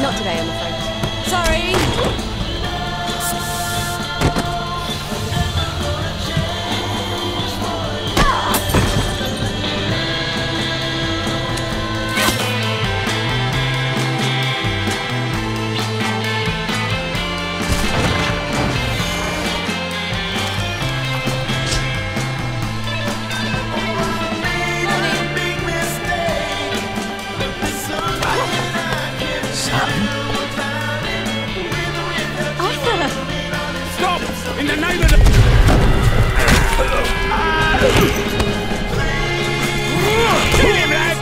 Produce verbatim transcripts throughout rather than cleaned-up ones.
Not today, I'm afraid. Sorry! In the name of the... Kill him, lad!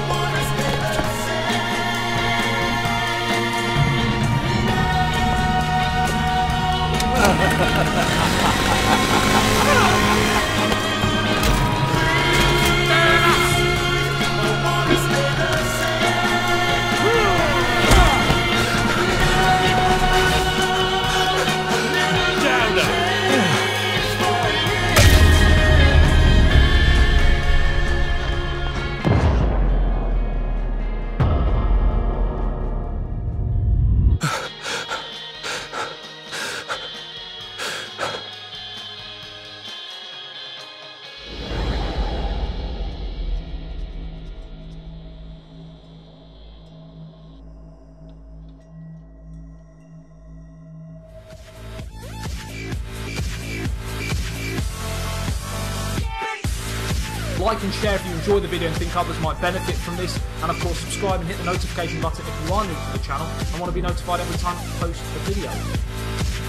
Like and share if you enjoy the video and think others might benefit from this, and of course subscribe and hit the notification button if you are new to the channel and want to be notified every time I post a video.